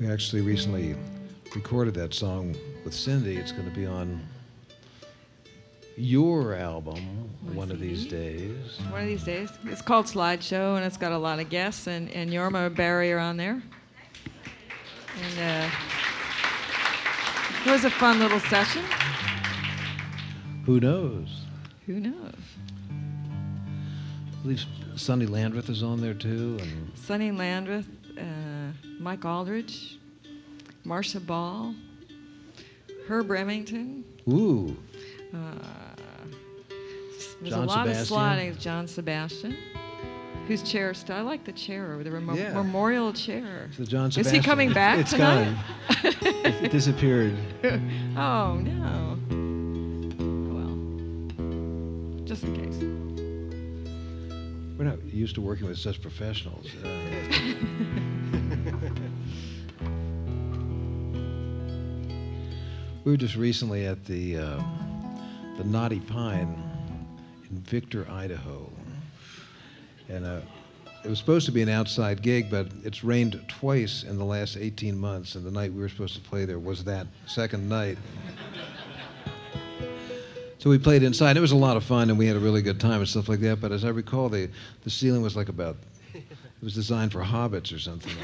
We actually recently recorded that song with Cindy. It's going to be on your album one of these days. One of these days. It's called Slideshow, and it's got a lot of guests, and Yorma and Barry are on there. And it was a fun little session. Who knows? Who knows? I believe Sonny Landreth is on there too. And Sonny Landreth, Mike Aldridge, Marcia Ball, Herb Remington. ooh, There's John a lot Sebastian. of sliding. John Sebastian, whose chair. I like the chair, the Yeah. memorial chair. the John Is Sebastian. he coming back It's tonight? gone. It disappeared. Oh no. Well, just in case. We're not used to working with such professionals. We were just recently at the Knotty Pine in Victor, Idaho, and it was supposed to be an outside gig, but it's rained twice in the last 18 months, and the night we were supposed to play there was that second night. So we played inside. It was a lot of fun, and we had a really good time and stuff like that. But as I recall, the ceiling was like it was designed for hobbits or something.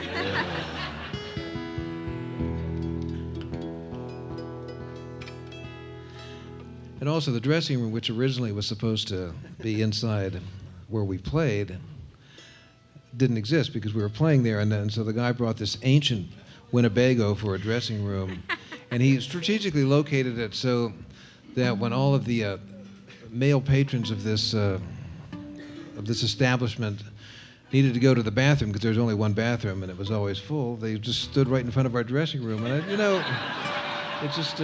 And also the dressing room, which originally was supposed to be inside where we played, didn't exist because we were playing there. And so the guy brought this ancient Winnebago for a dressing room, and he strategically located it so that when all of the male patrons of this establishment needed to go to the bathroom, because there was only one bathroom and it was always full, they just stood right in front of our dressing room. And it just...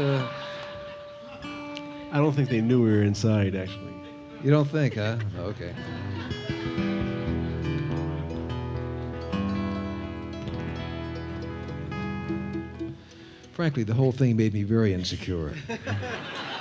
I don't think they knew we were inside, actually. You don't think, huh? Oh, okay. Frankly, the whole thing made me very insecure.